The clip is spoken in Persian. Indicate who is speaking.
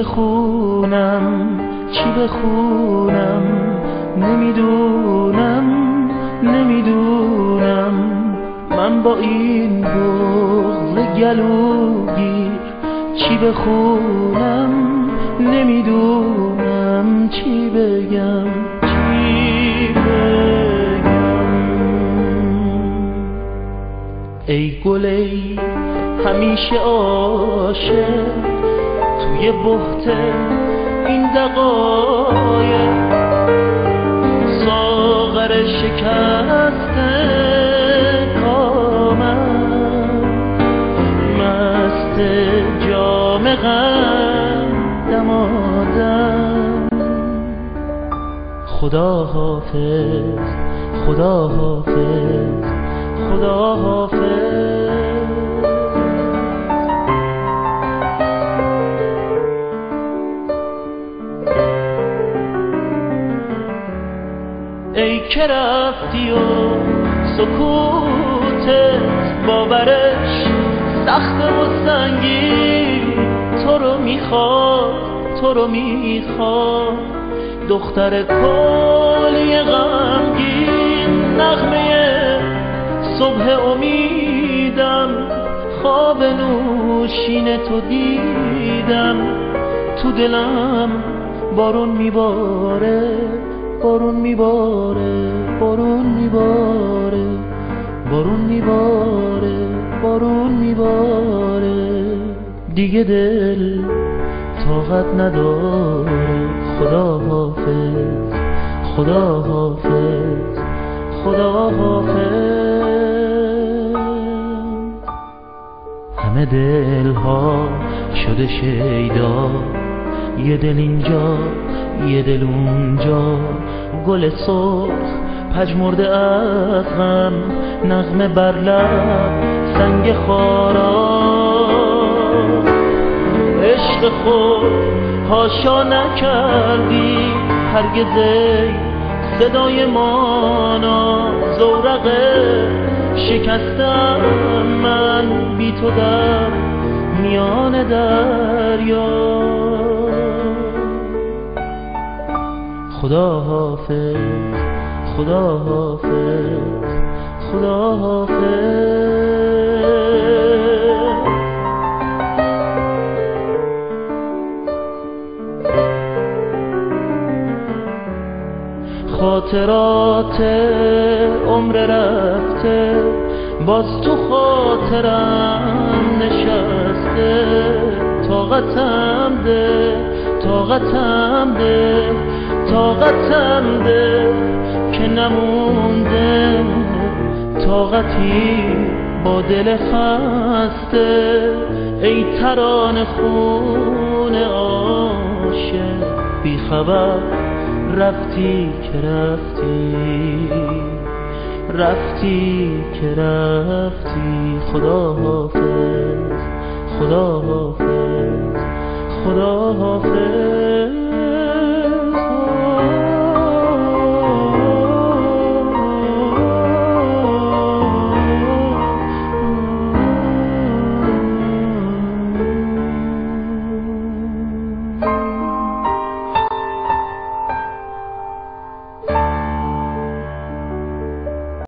Speaker 1: بخونم چی بخونم نمیدونم من با این بغض گلوگیر چی بخونم نمیدونم چی بگم ای گل ای همیشه عاشق توی بحت این دقایق ساغر شکسته کامم مست جام غم دمادم خدا حافظ خدا حافظ خدا حافظ ای که رفتی و سکوتت باورش سخت و سنگین تو رو میخواد دختر کلی غمگین نغمه صبح امیدم خواب نوشین تو دیدم تو دلم بارون میباره بارون میباره بارون میباره بارون میباره بارون میباره دیگه دل طاقت نداره خدا حافظ خدا حافظ خدا حافظ همه دلها شده شیدا یه دل اینجا یه دل اونجا گل سرخ پژمرده از غم نغمه بر لب سنگ خارا عشق خود هاشا نکردی هرگز ای صدای مانا زورقه شکستم من بی تو در میان دریا خدا حافظ خدا حافظ خدا حافظ خاطرات عمر رفته باز تو خاطرم نشسته طاقتم ده طاقتم ده که نمونده طاقتی با دل خسته ای ترانه خون عاشق بی خبر رفتی که رفتی خدا حافظ خدا حافظ خدا حافظ